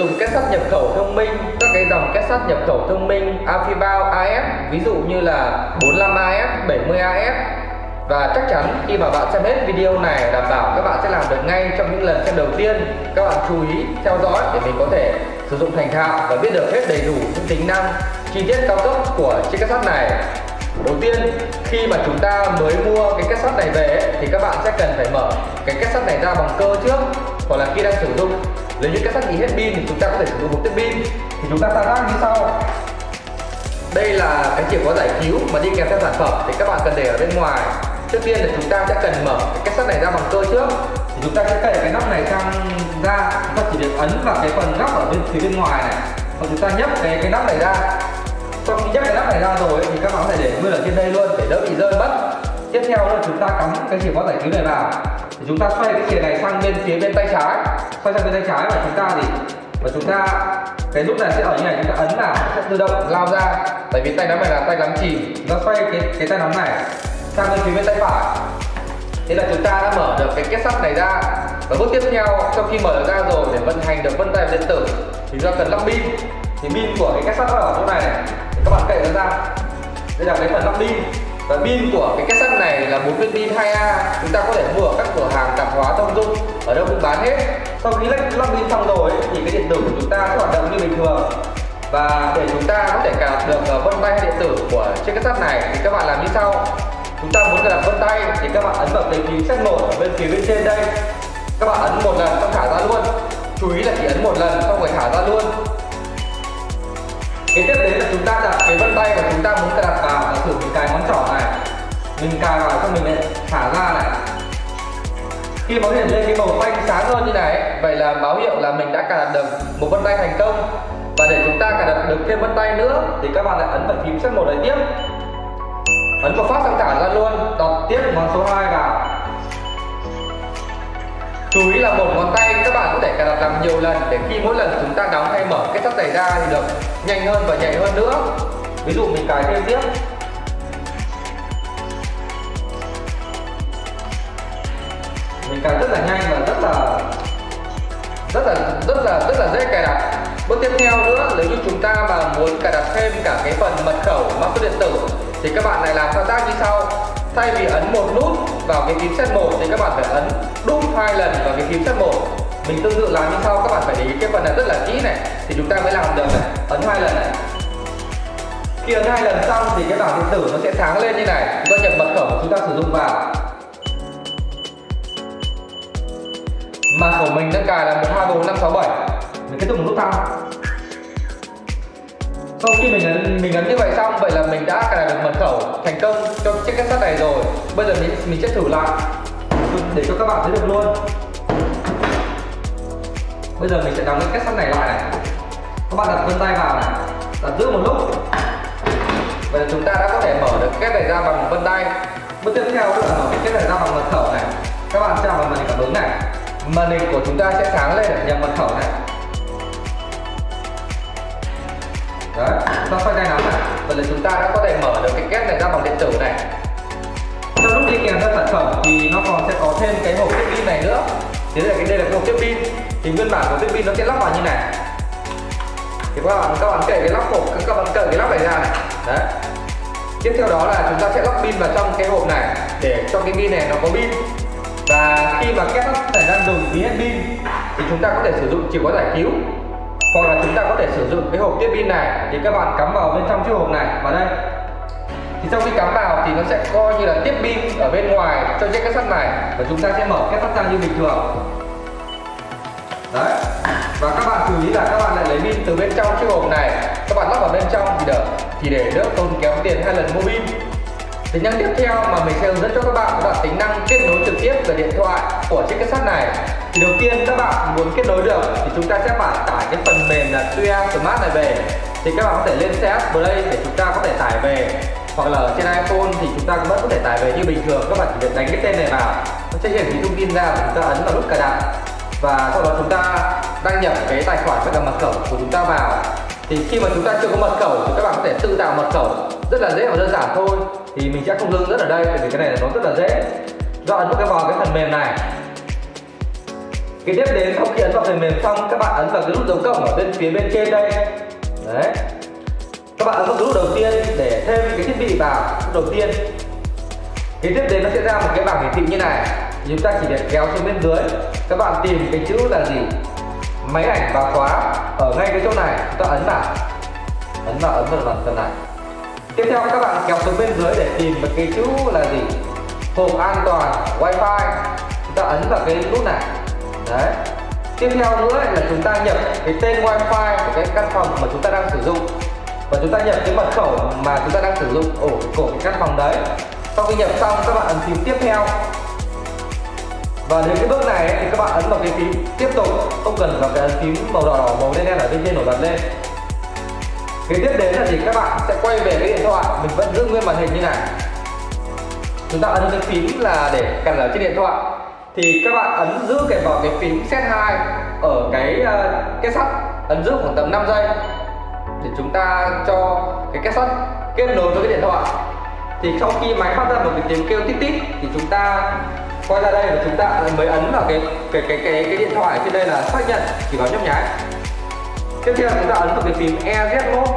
dùng két sắt nhập khẩu thông minh, các cái dòng két sắt nhập khẩu thông minh Affibao AF, ví dụ như là 45AF, 70AF. Và chắc chắn khi mà bạn xem hết video này, đảm bảo các bạn sẽ làm được ngay trong những lần xem đầu tiên. Các bạn chú ý theo dõi để mình có thể sử dụng thành thạo và biết được hết đầy đủ những tính năng chi tiết cao cấp của chiếc két sắt này. Đầu tiên, khi mà chúng ta mới mua cái két sắt này về thì các bạn sẽ cần phải mở cái két sắt này ra bằng cơ trước, hoặc là khi đang sử dụng, nếu như két sắt bị hết pin thì chúng ta có thể sử dụng một tiếp pin. Thì chúng ta thao tác như sau. Đây là cái chìa khóa giải cứu mà đi kèm theo sản phẩm thì các bạn cần để ở bên ngoài. Trước tiên là chúng ta sẽ cần mở cái két sắt này ra bằng cơ trước. Thì chúng ta sẽ cậy cái nắp này sang ra, chúng ta chỉ việc ấn vào cái phần nắp ở phía bên ngoài này, và chúng ta nhấc cái nắp này ra. Sau khi nhấc cái nắp này ra rồi thì các bạn có thể để nguyên ở trên đây luôn để đỡ bị rơi mất. Tiếp theo là chúng ta cắm cái chìa khóa giải cứu này vào. Thì chúng ta xoay cái chìa này sang phía bên tay trái, xoay sang bên tay trái và chúng ta cái nút này sẽ ở như này, chúng ta ấn vào sẽ tự động lao ra. Tại vì tay nắm này là tay nắm chìm, chúng ta xoay cái tay nắm này sang bên tay phải. Thế là chúng ta đã mở được cái két sắt này ra. Và bước tiếp theo, sau khi mở được ra rồi, để vận hành được vân tay điện tử thì chúng ta cần lắp pin. Thì pin của cái két sắt ở chỗ này thì các bạn cậy nó ra. Đây là cái phần lắp pin. Và pin của cái két sắt này là 4 viên pin 2A. Chúng ta có thể mua ở các cửa hàng tạp hóa thông dụng, ở đâu cũng bán hết. Sau khi lắp pin xong rồi thì cái điện tử của chúng ta sẽ hoạt động như bình thường. Và để chúng ta có thể cài đặt được vân tay điện tử của chiếc két sắt này thì các bạn làm như sau. Chúng ta muốn cài đặt vân tay thì các bạn ấn vào cái phím set 1 ở bên phía bên trên đây. Các bạn ấn một lần xong thả ra luôn. Chú ý là chỉ ấn một lần xong rồi thả ra luôn. Kế tiếp đến là chúng ta đặt cái vân tay mà chúng ta muốn cài đặt vào. Giả sử mình cài ngón trỏ này, mình cài vào xong mình lại thả ra này. Khi nó hiện lên cái màu xanh sáng hơn như này, vậy là báo hiệu là mình đã cài đặt được một vân tay thành công. Và để chúng ta cài đặt được thêm vân tay nữa thì các bạn lại ấn vào phím set 1 này tiếp. Ấn vào phát xong thả ra luôn, đặt tiếp ngón số 2 vào. Chú ý là một ngón tay các bạn có thể cài đặt làm nhiều lần để khi mỗi lần chúng ta đóng hay mở cái sắt này ra thì được nhanh hơn và nhạy hơn nữa. Ví dụ mình cài thêm tiếp. Mình cài rất là nhanh và rất là dễ cài đặt. Bước tiếp theo nữa, nếu như chúng ta mà muốn cài đặt thêm cả cái phần mật khẩu mã số điện tử thì các bạn lại làm thao tác như sau. Thay vì ấn một nút vào cái phím set 1 thì các bạn phải ấn đúp 2 lần vào cái phím set 1. Mình tương tự làm như sau, các bạn phải để ý cái phần này rất là kỹ này thì chúng ta mới làm được này. Ấn 2 lần này. Khi ấn 2 lần xong thì cái bảng điện tử nó sẽ sáng lên như này. Chúng ta nhập mật khẩu chúng ta sử dụng vào. Mã của mình đang cài là 124567. Mình kết thúc một nút thăng. Sau khi mình ấn như vậy xong, vậy là mình đã cài đặt được mật khẩu thành công cho chiếc két sắt này rồi. Bây giờ mình sẽ thử lại để cho các bạn thấy được luôn. Bây giờ mình sẽ đóng cái két sắt này lại này. Các bạn đặt vân tay vào này, đặt giữ một lúc. Vậy là chúng ta đã có thể mở được két này ra bằng vân tay. Bước tiếp theo là mở cái két này ra bằng mật khẩu này. Các bạn chạm vào màn hình cảm ứng này. Màn hình của chúng ta sẽ sáng lên để nhập mật khẩu này. Đấy, chúng ta xoay tay nắm này. Vậy là chúng ta đã có thể mở được cái két này ra bằng điện tử này. Trong lúc đi kèm theo sản phẩm thì nó còn sẽ có thêm cái hộp tiếp pin này nữa. Thì đây là cái hộp tiếp pin. Thì nguyên bản của tiếp pin nó sẽ lắp vào như này. Thì các bạn cậy cái lắp hộp, các bạn cậy cái lắp này ra này. Đấy. Tiếp theo đó là chúng ta sẽ lắp pin vào trong cái hộp này để cho cái pin này nó có pin. Và khi mà két sắt xảy ra dùng bị hết pin thì chúng ta có thể sử dụng chìa khóa giải cứu, hoặc là chúng ta có thể sử dụng cái hộp tiếp pin này thì các bạn cắm vào bên trong chiếc hộp này vào đây. Thì sau khi cắm vào thì nó sẽ coi như là tiếp pin ở bên ngoài cho chiếc két sắt này và chúng ta sẽ mở két sắt ra như bình thường. Đấy. Và các bạn chú ý là các bạn lại lấy pin từ bên trong chiếc hộp này, các bạn lắp vào bên trong thì để đỡ tốn kém tiền 2 lần mua pin. Tính năng tiếp theo mà mình sẽ hướng dẫn cho các bạn đó là tính năng kết nối trực tiếp về điện thoại của chiếc két sắt này. Thì đầu tiên các bạn muốn kết nối được thì chúng ta sẽ phải tải cái phần mềm là Tuya Smart này về. Thì các bạn có thể lên CH Play để chúng ta có thể tải về, hoặc là ở trên iPhone thì chúng ta cũng vẫn có thể tải về như bình thường. Các bạn chỉ việc đánh cái tên này vào, nó sẽ hiển thị thông tin ra và chúng ta ấn vào nút cài đặt. Và sau đó chúng ta đăng nhập cái tài khoản với cả mật khẩu của chúng ta vào. Thì khi mà chúng ta chưa có mật khẩu thì các bạn có thể tự tạo mật khẩu rất là dễ và đơn giản thôi. Thì mình sẽ không hướng dẫn ở đây vì cái này nó rất là dễ. Do ấn vào cái phần mềm này Kế tiếp đến sau khi ấn vào phần mềm xong, các bạn ấn vào cái nút dấu cộng ở bên phía bên trên đây. Đấy. Các bạn ấn vào cái nút đầu tiên để thêm cái thiết bị vào nút đầu tiên. Kế tiếp đến nó sẽ ra một cái bảng hiển thị như này. Chúng ta chỉ việc kéo xuống bên dưới, các bạn tìm cái chữ là gì? Máy ảnh và khóa ở ngay cái chỗ này, chúng ta ấn vào phần này. Tiếp theo các bạn kéo xuống bên dưới để tìm một cái chữ là gì? Hộp an toàn Wi-Fi. Chúng ta ấn vào cái nút này. Đấy. Tiếp theo nữa là chúng ta nhập cái tên Wi-Fi của cái căn phòng mà chúng ta đang sử dụng và chúng ta nhập cái mật khẩu mà chúng ta đang sử dụng ở của cái căn phòng đấy. Sau khi nhập xong, các bạn ấn phím tiếp theo. Và đến cái bước này thì các bạn ấn vào cái phím tiếp tục, không cần vào cái ấn phím màu đỏ màu đen ở bên trên nổi bật lên. Kế tiếp đến là gì? Các bạn sẽ quay về cái điện thoại, mình vẫn giữ nguyên màn hình như này. Chúng ta ấn cái phím là để cài ở trên điện thoại. Thì các bạn ấn giữ vào cái phím Z2 ở cái két sắt, ấn giữ khoảng tầm 5 giây để chúng ta cho cái két sắt kết nối với cái điện thoại. Thì sau khi máy phát ra một cái tiếng kêu tít tít thì chúng ta quay ra đây và chúng ta mới ấn vào cái điện thoại trên đây là xác nhận, chỉ vào nhấp nháy. Tiếp theo chúng ta ấn vào cái phím EZ mode.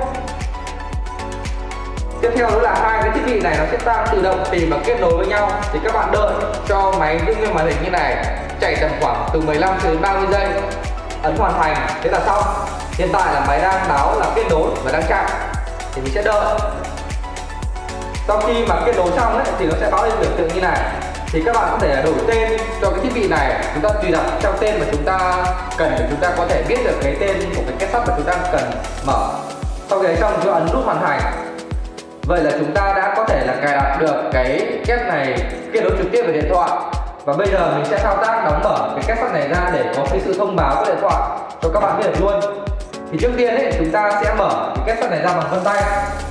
Tiếp theo nữa là hai cái thiết bị này nó sẽ tự động tìm và kết nối với nhau. Thì các bạn đợi cho máy giữ nguyên màn hình như này chạy tầm khoảng từ 15 đến 30 giây, ấn hoàn thành, thế là xong. Hiện tại là máy đang báo là kết nối và đang chạy, thì mình sẽ đợi. Sau khi mà kết nối xong ấy, thì nó sẽ báo lên biểu tượng như này. Thì các bạn có thể đổi tên cho cái thiết bị này, chúng ta tùy đặt theo tên mà chúng ta cần để chúng ta có thể biết được cái tên của cái két sắt mà chúng ta cần mở. Sau khi xong chúng ta ấn nút hoàn thành. Vậy là chúng ta đã có thể là cài đặt được cái két này kết nối trực tiếp với điện thoại. Và bây giờ mình sẽ thao tác đóng mở cái két sắt này ra để có cái sự thông báo của điện thoại cho các bạn biết được luôn. Thì trước tiên ấy, chúng ta sẽ mở cái két sắt này ra bằng vân tay.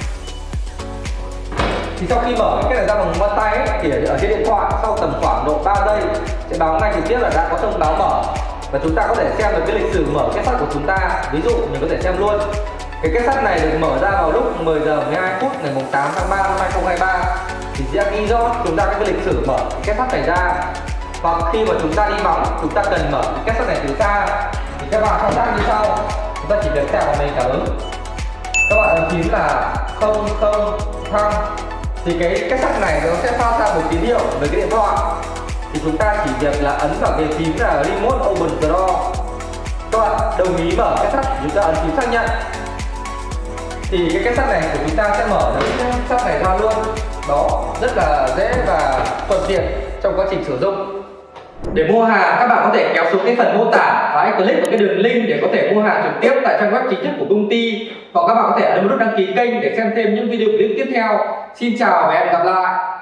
Thì sau khi mở cái này ra bằng vân tay ấy, thì ở trên điện thoại sau tầm khoảng độ 3 giây sẽ báo ngay trực tiếp là đã có thông báo mở. Và chúng ta có thể xem được cái lịch sử mở két sắt của chúng ta. Ví dụ mình có thể xem luôn. Cái két sắt này được mở ra vào lúc 10 giờ 12 phút ngày 8 tháng 3 năm 2023. Thì sẽ ghi rõ chúng ta cái lịch sử mở cái két sắt này ra. Hoặc khi mà chúng ta đi vắng, chúng ta cần mở cái két sắt này từ xa thì các bạn thao tác như sau. Chúng ta chỉ việc theo vào màn hình cảm ứng. Các bạn ấn phím là 00 thăng. Thì cái két sắt này nó sẽ phát ra một tín hiệu với cái điện thoại. Thì chúng ta chỉ việc là ấn vào cái phím là Remote Open the Door. Các bạn đồng ý mở két sắt, chúng ta ấn phím xác nhận. Thì cái két sắt này của chúng ta sẽ mở được cái sắt này ra luôn. Đó, rất là dễ và thuận tiện trong quá trình sử dụng. Để mua hàng, các bạn có thể kéo xuống cái phần mô tả và hãy click vào cái đường link để có thể mua hàng trực tiếp tại trang web chính thức của công ty. Hoặc các bạn có thể ấn nút đăng ký kênh để xem thêm những video clip tiếp theo. Xin chào và hẹn gặp lại.